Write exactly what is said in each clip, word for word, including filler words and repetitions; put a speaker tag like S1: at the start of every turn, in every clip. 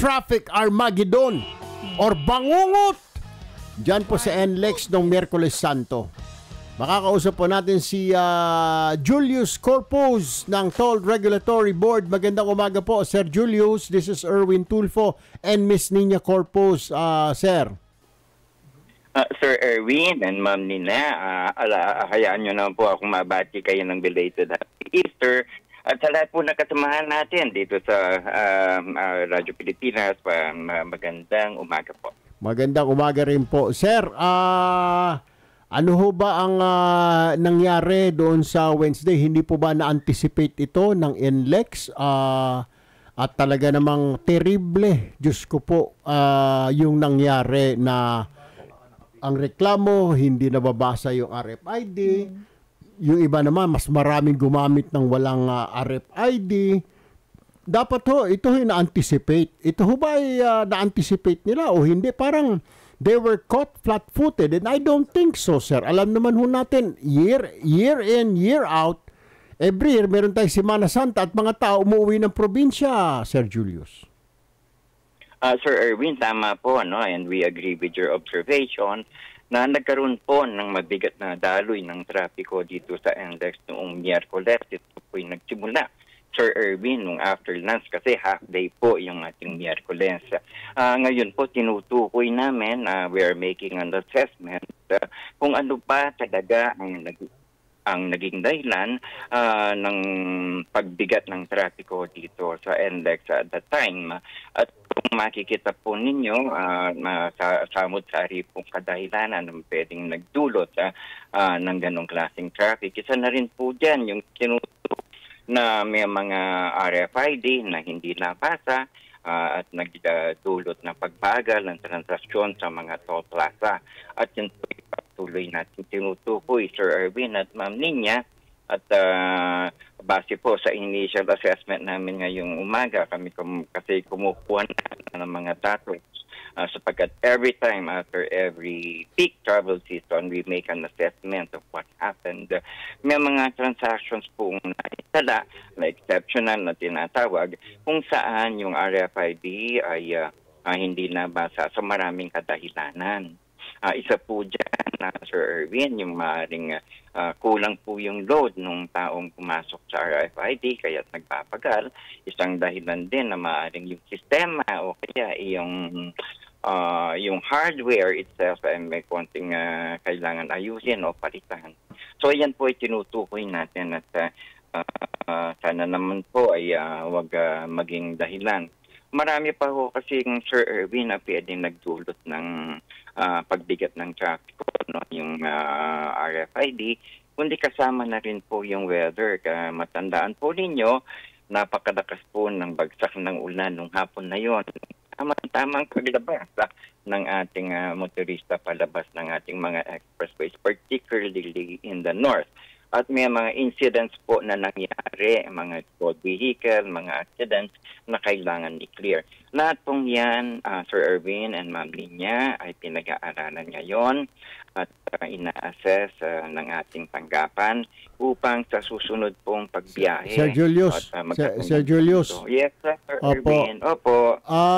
S1: Traffic Armageddon or bangungot dyan po sa N L E X noong Miyerkules Santo. Makakausap po natin si uh, Julius Corpus ng Toll Regulatory Board. Magandang umaga po, Sir Julius. This is Erwin Tulfo and Miss Nina Corpus, uh, Sir.
S2: Uh, Sir Erwin and Ma'am Nina, uh, ala, hayaan nyo naman po akong mabati kayo ng belated Happy Easter. At sa lahat po na kasamahan natin dito sa uh, uh, Radyo Pilipinas, uh, magandang umaga po.
S1: Magandang umaga rin po. Sir, uh, ano ho ba ang uh, nangyari doon sa Wednesday? Hindi po ba na-anticipate ito ng N L E X? Uh, at talaga namang terrible, Diyos ko po, uh, yung nangyari na ang reklamo, hindi nababasa yung R F I D. Yung iba naman, mas maraming gumamit ng walang uh, R F I D. Dapat ho, ito ho na-anticipate. Ito ho ba ay uh, na-anticipate nila o hindi? Parang they were caught flat-footed and I don't think so, sir. Alam naman ho natin, year, year in, year out, every year meron tayong Semana Santa at mga tao umuwi ng probinsya, Sir Julius.
S2: Uh, Sir Erwin, tama po, no? And we agree with your observation na nagkaroon po ng mabigat na daloy ng trapiko dito sa N L E X noong Miyerkules. Ito po'y nagsimula, Sir Erwin, nung after lunch kasi half day po yung ating Miyerkules. Uh, ngayon po, tinutukoy namin, uh, we are making an assessment uh, kung ano pa talaga ang nag ang naging dahilan uh, ng pagbigat ng trapiko dito sa N L E X at that time. At kung makikita po ninyo, uh, sa samot-sari pong kadahilanan ng pwedeng nagdulot uh, uh, ng ganong klaseng traffic. Isa na rin po dyan yung tinutukoy na may mga R F I D na hindi napasa uh, at nagdulot na pagbagal ng transaksyon sa mga toll plaza. At yun po tuloy natin tinutukoy, Sir Erwin at Ma'am Nina. At uh, base po sa initial assessment namin ngayong umaga, kami kum kasi kumukuha na ng mga datos uh, sapagkat every time after every peak travel season, we make an assessment of what happened. Uh, may mga transactions po naitala na exceptional na tinatawag kung saan yung R F I D ay uh, uh, hindi nabasa sa maraming kadahilanan. Uh, isa po dyan, uh, Sir Erwin, yung maaaring uh, kulang po yung load ng taong pumasok sa R F I D kaya nagpapagal. Isang dahilan din na maaaring yung sistema o kaya yung, uh, yung hardware itself ay may konting uh, kailangan ayusin o palitan. So yan po ay tinutukoy natin at uh, uh, sana naman po ay uh, wag uh, maging dahilan. Marami pa ho kasi yung Sir Erwin na pwedeng nagdulot ng uh, pagbigat ng traffic, no? Yung uh, R F I D, kundi kasama na rin po yung weather. Uh, matandaan po ninyo, napakalakas po ng bagsak ng ulan nung hapon na yon. Tamang paglabas uh, ng ating uh, motorista palabas ng ating mga expressways, particularly in the north. At may mga incidents po na nangyari, mga road vehicle, mga accidents na kailangan i-clear. Lahat pong yan, uh, Sir Erwin and Ma'am Linya, ay pinag-aaralan ngayon at uh, ina-assess uh, ng ating tanggapan upang sa susunod pong pagbiyahe.
S1: Sir Julius,
S2: at, uh,
S1: Sir, Sir Julius.
S2: Yes, Sir
S1: Opo.
S2: Erwin. Opo.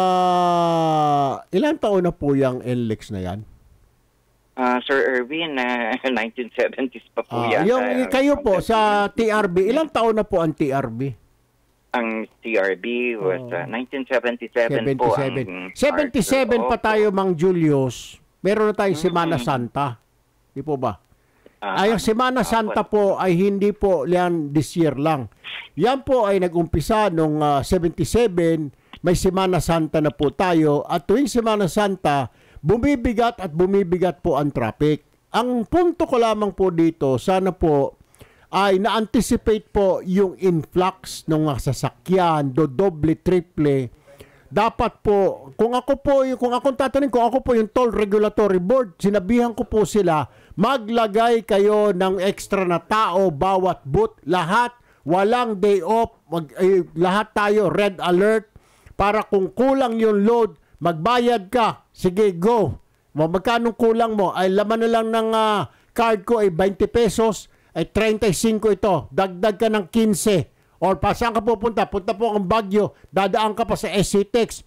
S1: Uh, ilang taon na po yung N L E X na yan?
S2: Uh, Sir Erwin, uh, nineteen seventies pa po
S1: uh,
S2: yan.
S1: Yung,
S2: uh,
S1: kayo po sa T R B, ilang taon na po ang T R B?
S2: Ang T R B was uh, nineteen seventy-seven po. Ang
S1: seventy-seven pa tayo, Mang Julius. Meron na tayong Semana
S2: Mm-hmm.
S1: Santa. Di po ba?
S2: Uh,
S1: ay, ang Semana uh, Santa po ay hindi po yan this year lang. Yan po ay nag-umpisa noong uh, seventy-seven. May Semana Santa na po tayo. At tuwing Semana Santa, bumibigat at bumibigat po ang traffic. Ang punto ko lamang po dito, sana po ay na-anticipate po yung influx ng mga sasakyan, do doble, triple. Dapat po, kung ako po, kung ako tatanungin, kung ako po yung Toll Regulatory Board, sinabihan ko po sila, maglagay kayo ng extra na tao bawat booth, lahat, walang day off, mag, eh, lahat tayo red alert, para kung kulang yung load, magbayad ka. Sige, go. Magkano kulang mo? Ay laman na lang ng uh, card ko ay twenty pesos, ay thirty-five ito. Dagdag ka ng fifteen. Or pa saan ka pupunta? Punta po ang Baguio. Dadaan ka pa sa S C T E X.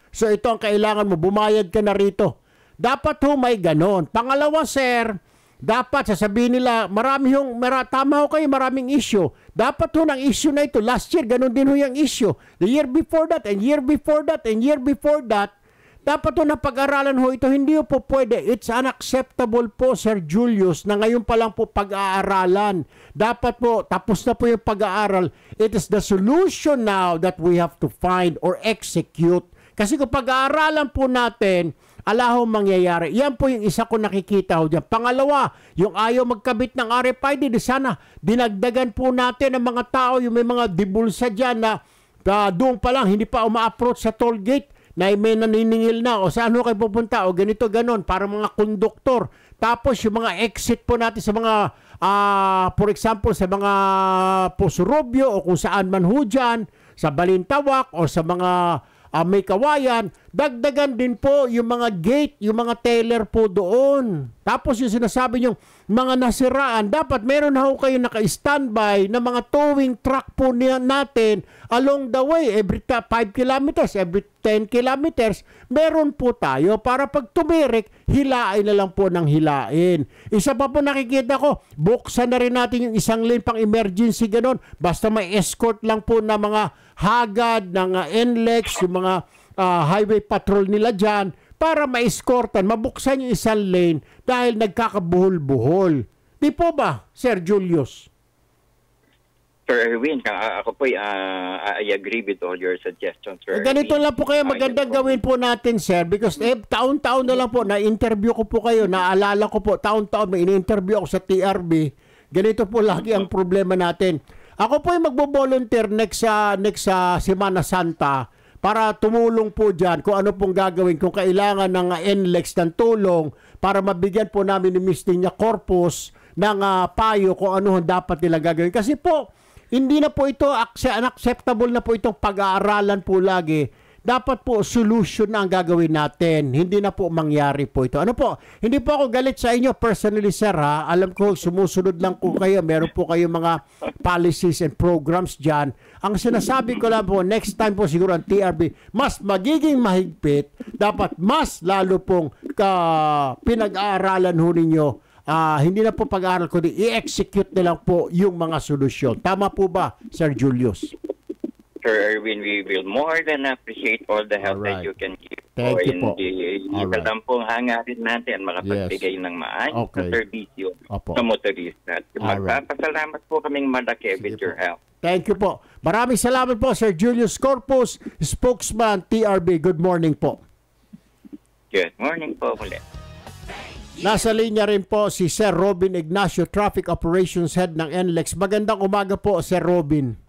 S1: So ito ang kailangan mo, bumayad ka na rito. Dapat ho may ganon. Pangalawa, sir, dapat sasabihin nila, marami yung, mara, tama ho kayo, maraming issue. Dapat ho ng issue na ito, last year, ganon din ho yung issue. The year before that, and year before that, and year before that, dapat ho na pag-aralan ho ito, hindi ho po pwede. It's unacceptable po, Sir Julius, na ngayon pa lang po pag-aaralan. Dapat po, tapos na po yung pag-aaral. It is the solution now that we have to find or execute. Kasi kung pag-aaralan po natin, ala ho mangyayari. Yan po yung isa ko nakikita ho dyan. Pangalawa, yung ayaw magkabit ng R F I D, di sana dinagdagan po natin ang mga tao, yung may mga dibulsa dyan na uh, doon pa lang, hindi pa uma-approach sa toll gate, na may naniningil na, o saan ho kayo pupunta, o ganito, ganon, para mga konduktor. Tapos yung mga exit po natin sa mga, uh, for example, sa mga Posurobio, o kung saan man ho dyan, sa Balintawak, o sa mga uh, may kawayan, dagdagan din po yung mga gate, yung mga teller po doon. Tapos yung sinasabi nyo, mga nasiraan, dapat meron na ho kayo naka-standby na mga towing truck po niya natin along the way, every five kilometers, every ten kilometers, meron po tayo para pag tumirik, hilain na lang po ng hilain. Isa pa po nakikita ko, buksan na rin natin yung isang lane pang emergency ganon, basta may escort lang po na mga hagad, ng uh, N L E X, yung mga uh, highway patrol nila dyan, para ma-escortan, mabuksan yung isang lane dahil nagkakabuhol-buhol. Di po ba, Sir Julius?
S2: Sir Erwin, ako po uh, I agree with all your suggestions, Sir.
S1: Eh, ganito
S2: Erwin.
S1: lang po kayo, magandang uh, gawin po natin, sir, because eh, taon-taon na lang po, na-interview ko po kayo, naalala ko po, taon-taon, may in-interview ako sa T R B, ganito po lagi ang problema natin. Ako po yung magbo-volunteer next sa uh, next sa uh, Semana Santa, para tumulong po dyan kung ano pong gagawin, kung kailangan ng uh, N L E X ng tulong para mabigyan po namin ni Miss Tina Corpus ng uh, payo kung ano dapat nila gagawin. Kasi po, hindi na po ito unacceptable na po itong pag-aaralan po lagi. Dapat po solution na ang gagawin natin. Hindi na po mangyari po ito. Ano po? Hindi po ako galit sa inyo personally, sir, ha? Alam ko, sumusunod lang po kayo. Meron po kayo mga policies and programs dyan. Ang sinasabi ko lang po, next time po siguro ang T R B, mas magiging mahigpit. Dapat mas lalo pong uh, pinag-aaralan ho ninyo. Uh, hindi na po pag-aaral, kundi i-execute na lang po yung mga solusyon. Tama po ba, Sir Julius?
S2: Sir Erwin, we will more than appreciate all the help
S1: Alright.
S2: that you can give.
S1: Thank you po.
S2: Ika lang pong hangarin natin makapagbigay yes. ng maayos
S1: okay.
S2: na serbisyo
S1: Opo.
S2: sa motorista. Magpapasalamat po kaming malaki with your help.
S1: Thank you po. Maraming salamat po, Sir Julius Corpus, spokesman T R B. Good morning po.
S2: Good morning po ulit.
S1: Nasa linya rin po si Sir Robin Ignacio, Traffic Operations Head ng N L E X. Magandang umaga po, Sir Robin.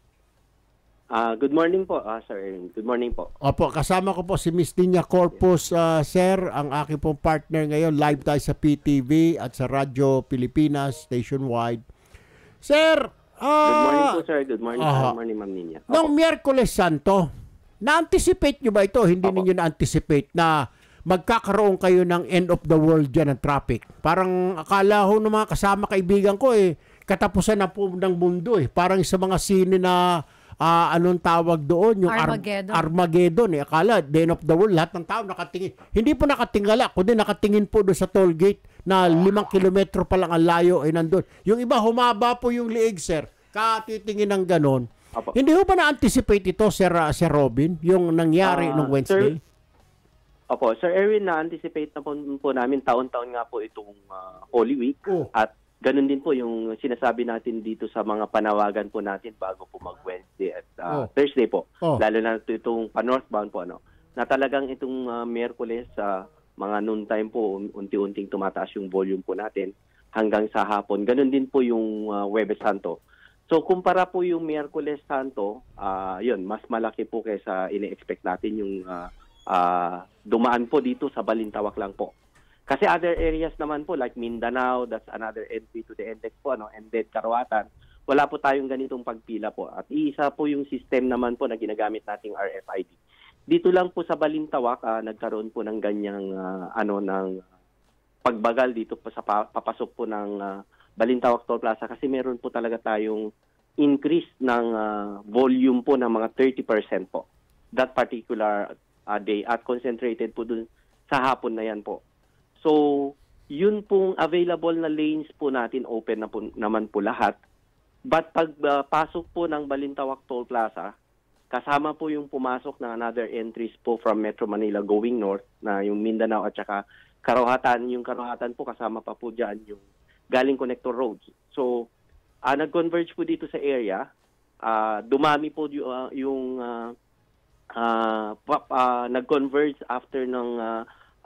S3: Uh, good morning po, uh, Sir. Good morning po.
S1: Opo, kasama ko po si Miss Tina Corpus, uh, Sir, ang aking pong partner ngayon. Live tayo sa P T V at sa Radyo Pilipinas, nationwide. Sir, uh,
S3: good morning po, Sir. Good morning,
S1: uh,
S3: good morning, Ma'am Ninya.
S1: Noong Miyerkules Santo, na-anticipate nyo ba ito? Hindi Opo. Ninyo na-anticipate na magkakaroon kayo ng end of the world dyan ng traffic. Parang akala ho ng mga kasama kaibigan ko eh, katapusan na po ng mundo eh. Parang sa mga sine na uh, anong tawag doon? Yung
S4: Armageddon.
S1: Ar- Armageddon eh. Akala, the end of the world, lahat ng tao nakatingin. Hindi po nakatingala, kundi nakatingin po doon sa toll gate na limang kilometro pa lang ang layo ay nandun. Yung iba, humaba po yung liig, sir. Katitingin ng ganon. Apo. Hindi ho ba na-anticipate ito, Sir, uh, Sir Robin, yung nangyari uh, nung Wednesday?
S3: Sir, Opo, Sir Erwin, na-anticipate na po, po namin taon-taon nga po itong uh, Holy Week. Oh. At ganun din po yung sinasabi natin dito sa mga panawagan po natin bago po mag-Wednesday at uh, oh. Thursday po. Oh. Lalo na ito, itong pa-northbound po, ano, na talagang itong uh, Miyerkules, uh, mga noon time po, unti-unting tumataas yung volume po natin hanggang sa hapon. Ganun din po yung uh, Huwebes Santo. So, kumpara po yung Miyerkules Santo, uh, yun, mas malaki po kaysa ini-expect natin yung uh, uh, dumaan po dito sa Balintawak lang po. Kasi other areas naman po like Mindanao, that's another entry to the index po, ano, and then Karawatan, wala po tayong ganitong pagpila po. At isa po yung system naman po na ginagamit nating R F I D. Dito lang po sa Balintawak, uh, nagkaroon po ng ganyang uh, ano ng pagbagal dito po sa pa- papasok po ng uh, Balintawak Toll Plaza kasi meron po talaga tayong increase ng uh, volume po ng mga thirty percent po. That particular uh, day at concentrated po dun sa hapon na yan po. So, yun pong available na lanes po natin, open na po, naman po lahat. But pag uh, pasok po ng Balintawak Toll Plaza, kasama po yung pumasok na another entries po from Metro Manila going north, na yung Mindanao at saka Karuhatan. Yung Karuhatan po kasama pa po dyan yung galing connector roads. So, uh, nag-converge po dito sa area. Uh, dumami po yung, uh, yung uh, uh, uh, nag-converge after ng uh,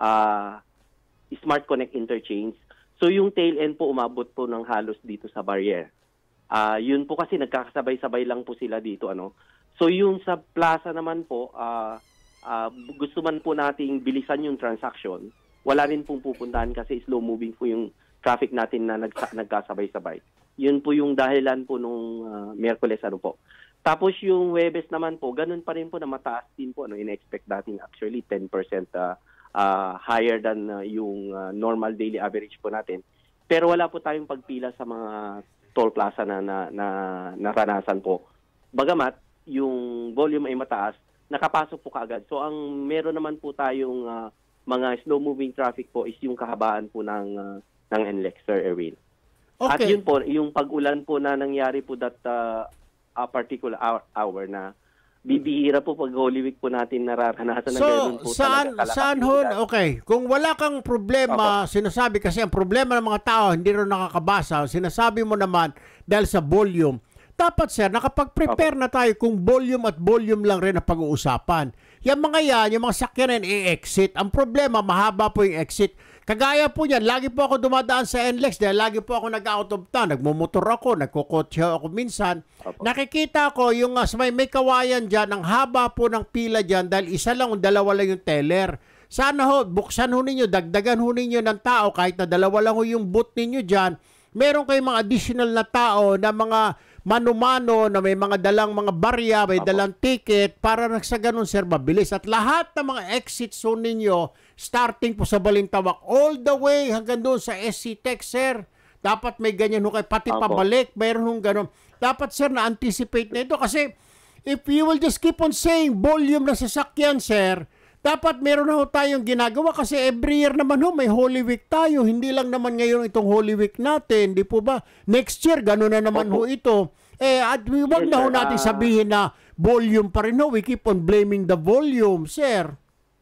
S3: uh, Smart Connect interchange. So, yung tail end po umabot po ng halos dito sa barrier. Uh, yun po kasi nagkakasabay-sabay lang po sila dito. Ano? So, yung sa plaza naman po, uh, uh, gusto man po nating bilisan yung transaction, wala rin pong pupuntahan kasi slow-moving po yung traffic natin na nagsa- nagkasabay-sabay. Yun po yung dahilan po nung uh, Miyerkules ano po. Tapos yung Huwebes naman po, ganun pa rin po na mataas din po. Ano, in-expect natin actually ten percent uh, uh, higher than uh, yung uh, normal daily average po natin. Pero wala po tayong pagpila sa mga toll plaza na, na, na naranasan po. Bagamat yung volume ay mataas, nakapasok po kaagad. So ang meron naman po tayong uh, mga slow-moving traffic po is yung kahabaan po ng uh, ng N L E X, Sir Erwin.
S1: Okay.
S3: At yun po, yung pag-ulan po na nangyari po that uh, a particular hour, hour na bibihira po pag Holy Week po natin nararanasan
S1: so,
S3: na gano'n po
S1: saan,
S3: talaga.
S1: saan ho, okay, kung wala kang problema, Opo. Sinasabi kasi ang problema ng mga tao, hindi rin nakakabasa, sinasabi mo naman dahil sa volume. Dapat sir, nakapag-prepare Opo. Na tayo kung volume at volume lang rin ang pag-uusapan. Yung mga yan, yung mga sakyanan i-exit. Ang problema, mahaba po yung exit. Kagaya po yan, lagi po ako dumadaan sa N L E X dahil lagi po ako nag-out of town. Nagmumotor ako, nagkukotse ako minsan. Opo. Nakikita ko yung uh, may, may kawayan dyan, ang haba po ng pila dyan dahil isa lang o dalawa lang yung teller. Sana ho, buksan ho ninyo, dagdagan ho ninyo ng tao kahit na dalawa lang ho yung booth ninyo dyan. Meron kayong mga additional na tao na mga mano-mano na may mga dalang mga barya, may Apo. Dalang ticket para sa ganun sir mabilis. At lahat ng mga exit zone ninyo, starting po sa Balintawak, all the way hanggang doon sa S C Tech sir, dapat may ganyan ho kayo, pati Apo. Pabalik, mayroon hong ganun. Dapat sir na-anticipate na ito kasi if you will just keep on saying volume na sasakyan sir, dapat meron na ho tayong ginagawa kasi every year naman ho may Holy Week tayo. Hindi lang naman ngayon itong Holy Week natin, di po ba? Next year, gano'n na naman Opo. Ho ito. Eh, at huwag yes, na ho natin uh, sabihin na volume pa rin ho. We keep on blaming the volume, sir.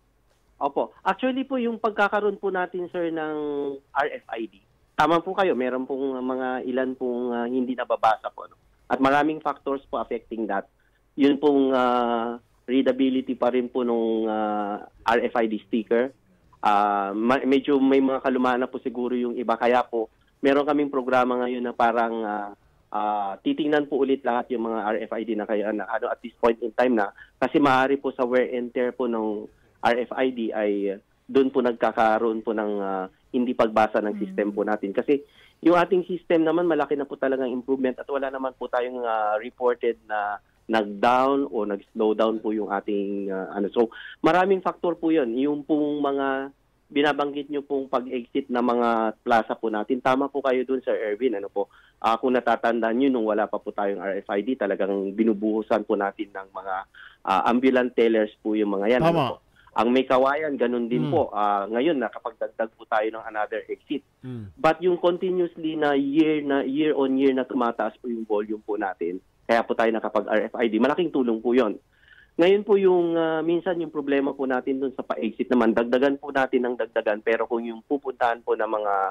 S3: Opo. Actually po, yung pagkakaroon po natin, sir, ng R F I D, tama po kayo, meron pong mga ilan pong uh, hindi nababasa po. No? At maraming factors po affecting that. Yun pong uh, readability pa rin po nung uh, R F I D sticker. Uh, ma- medyo may mga kalumaan na po siguro yung iba. Kaya po, meron kaming programa ngayon na parang uh, uh, titingnan po ulit lahat yung mga R F I D na kaya na, ano, at this point in time na. Kasi maaari po sa wear and tear po ng R F I D ay uh, doon po nagkakaroon po ng uh, hindi pagbasa ng mm-hmm. system po natin. Kasi yung ating system naman malaki na po talagang improvement at wala naman po tayong uh, reported na nag-down o nag-slow down po yung ating uh, ano. So, maraming factor po 'yon. Yung pong mga binabanggit nyo pong pag-exit na mga plaza po natin. Tama po kayo dun, Sir Erwin. Ano po? Uh, kung natatandaan nyo, nung wala pa po tayong R F I D, talagang binubuhusan po natin ng mga uh, ambulant tellers po yung mga yan. Tama. Ano po? Ang may kawayan, ganun din mm. po. Uh, ngayon, nakapagdagdag po tayo ng another exit. Mm. But yung continuously na year na year on year na tumataas po yung volume po natin, kaya po tayo nakapag-R F I D. Malaking tulong po yon. Ngayon po yung uh, minsan yung problema po natin dun sa pa-exit naman, dagdagan po natin ng dagdagan. Pero kung yung pupuntahan po ng mga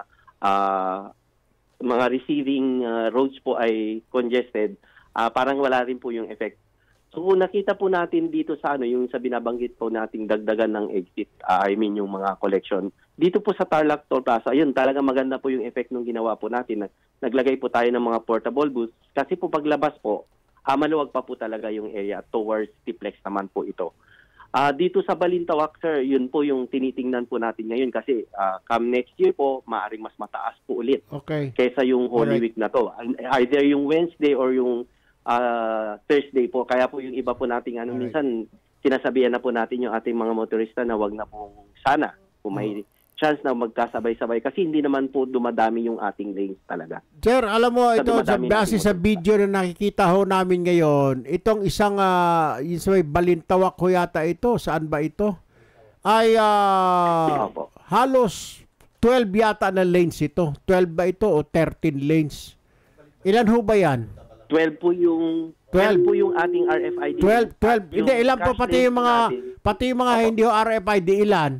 S3: uh, mga receiving uh, roads po ay congested, uh, parang wala rin po yung effect. So kung nakita po natin dito sa ano, yung sa binabanggit po nating dagdagan ng exit, uh, I mean yung mga collection, dito po sa Tarlac Toll Plaza, ayun, talaga maganda po yung effect nung ginawa po natin. Naglagay po tayo ng mga portable booths kasi po paglabas po, ah, maluwag pa po talaga yung area towards Tiplex naman po ito. Ah, dito sa Balintawak, sir, yun po yung tinitingnan po natin ngayon kasi ah, come next year po, maaaring mas mataas po ulit
S1: okay.
S3: kaysa yung Holy
S1: Alright.
S3: Week na to. Either yung Wednesday or yung uh, Thursday po. Kaya po yung iba po nating ano, minsan sinasabihan na po natin yung ating mga motorista na wag na po sana kung may chance na magkasabay-sabay kasi hindi naman po dumadami yung ating lanes talaga.
S1: Sir, alam mo,
S3: Sa
S1: ito, sa
S3: dumadami
S1: base
S3: natin
S1: sa
S3: motor.
S1: video na nakikita ho namin ngayon, itong isang, uh, yung sa may Balintawak ho yata ito, saan ba ito? Ay, ah,
S3: Opo.
S1: halos twelve yata na lanes ito. twelve ba ito o thirteen lanes? Ilan ho ba yan?
S3: twelve po yung
S1: twelve.
S3: twelve po yung ating R F I D.
S1: twelve, twelve.
S3: At yung
S1: Hindi, ilan po
S3: cash
S1: pati
S3: lanes
S1: yung mga,
S3: natin,
S1: pati yung mga
S3: Opo.
S1: hindi ho R F I D, ilan?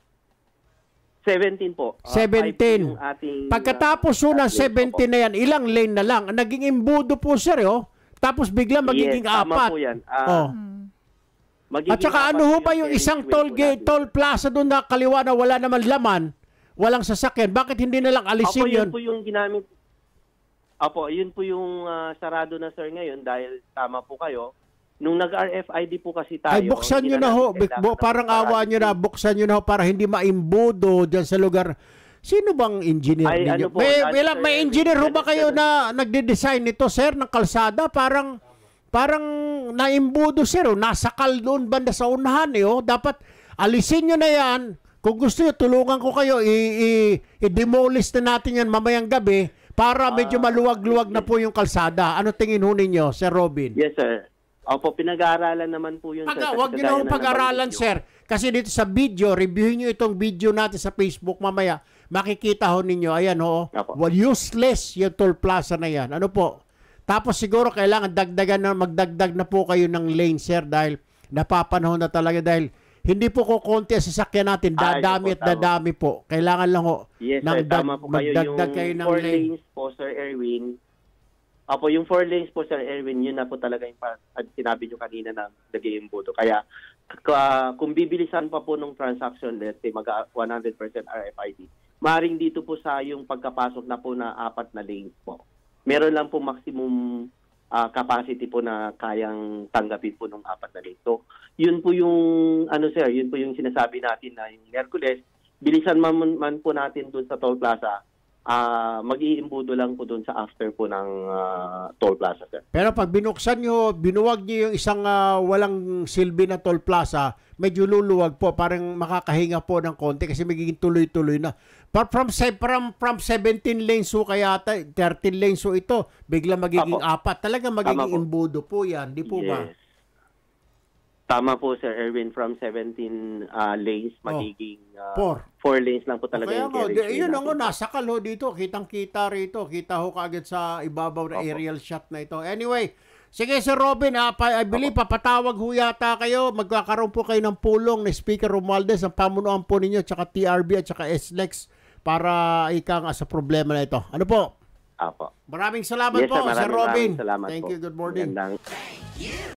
S3: seventeen po. Ah,
S1: seventeen.
S3: five po yung ating,
S1: Pagkatapos ho ng
S3: cash lanes.
S1: seventeen na yan, ilang lane na lang? Naging imbudo po sir, oh. Tapos bigla
S3: Opo.
S1: magiging
S3: Yes, tama
S1: apat.
S3: po yan. Ah,
S1: Oh.
S3: magiging
S1: At saka
S3: apat
S1: ano ho
S3: po
S1: ba yung
S3: carriage
S1: isang
S3: way
S1: toll
S3: po
S1: gate,
S3: natin.
S1: toll plaza doon na kaliwa na wala naman laman, walang sasakyan? Bakit hindi na lang
S3: Opo,
S1: alisin
S3: yun
S1: yun?
S3: po yung ginamit. Opo, yun po yung ah, sarado na sir ngayon dahil tama po kayo. Nung nag-R F I D po kasi tayo.
S1: Ay, buksan
S3: hindi
S1: nyo na ho.
S3: natin kailangan
S1: Bu-
S3: ng
S1: Parang awa nyo na. Buksan nyo na ho para hindi maimbudo dyan sa lugar. Sino bang engineer
S3: Ay,
S1: ninyo?
S3: ano po,
S1: may,
S3: that,
S1: may,
S3: sir,
S1: may engineer ho ba
S3: that,
S1: kayo
S3: sir.
S1: na nagde-design nito, sir, ng kalsada? Parang parang naimbudo, sir. Oh. Nasakal doon banda sa unahan. Eh, oh. Dapat alisin nyo na yan. Kung gusto nyo, tulungan ko kayo. I- i- I-demolish na natin yan mamayang gabi para medyo maluwag-luwag na po yung kalsada. Ano tingin ho ninyo, Sir Robin?
S3: Yes, sir. Opo, pinag-aaralan naman po yun,
S1: Pag,
S3: sir.
S1: wag nyo
S3: Kasi
S1: na
S3: kagaya
S1: akong
S3: na
S1: pag-aralan,
S3: nabanggit
S1: sir. Kasi dito sa video, reviewin nyo itong video natin sa Facebook mamaya. Makikita ho ninyo, ayan ho.
S3: Apo.
S1: Well, useless yung toll plaza na yan. Ano po? Tapos siguro kailangan dagdagan na, magdagdag na po kayo ng lane, sir, dahil napapanahon na talaga dahil hindi po kukunti ang sasakyan natin.
S3: Ay,
S1: Dadami
S3: opo,
S1: at dadami po. Kailangan lang ho.
S3: Yes,
S1: ng
S3: sir.
S1: dag-
S3: Tama po kayo. Yung
S1: magdagdag kayo ng
S3: four
S1: lane.
S3: lanes po, Sir Erwin. Opo, yung four lanes po, Sir Erwin, yun na po talaga yung pa- sinabi nyo kanina na naging imbudo. Kaya k- kung bibilisan pa po nung transaction, let's say mag one hundred percent R F I D, maaaring dito po sa yung pagkapasok na po na apat na lanes po. Meron lang po maximum ah, capacity po na kayang tanggapin po ng apat na lanes. So, yun po yung, ano sir, yun po yung sinasabi natin na yung Hercules, bilisan man, man po natin dun sa toll plaza, ah mag-iimbudo lang po dun sa after po ng ah, toll plaza, sir.
S1: Pero pag binuksan nyo, binuwag nyo yung isang ah, walang silbi na toll plaza, medyo luluwag po, parang makakahinga po ng konti kasi magiging tuloy-tuloy na. But from, se- from, from seventeen lanes so kaya ata, thirteen lanes so ito, bigla magiging
S3: Apo.
S1: apat. Talaga magiging
S3: Tama po.
S1: imbudo po yan, di po ba?
S3: Yes. Tama po, Sir Erwin, from seventeen ah, lanes, magiging ah,
S1: Four.
S3: four lanes lang po talaga
S1: Kaya
S3: yung
S1: nga,
S3: carriage
S1: di-
S3: way
S1: yun
S3: natin.
S1: ang nasa kalo dito, kitang-kita rito, kita ho kaagad sa ibabaw na
S3: Opo.
S1: aerial shot na ito. Anyway, sige Sir Robin, ah, pa, I believe papatawag ho yata kayo, magkakaroon po kayo ng pulong ni Speaker Romualdez, ang pamunuan po ninyo, tsaka T R B at tsaka S L E X para ika nga sa problema na ito. Ano po?
S3: Apo.
S1: Maraming salamat
S3: Yes,
S1: po,
S3: sir,
S1: Sir
S3: maraming,
S1: Robin.
S3: maraming salamat
S1: Thank
S3: po.
S1: you, good morning.
S3: Magandang-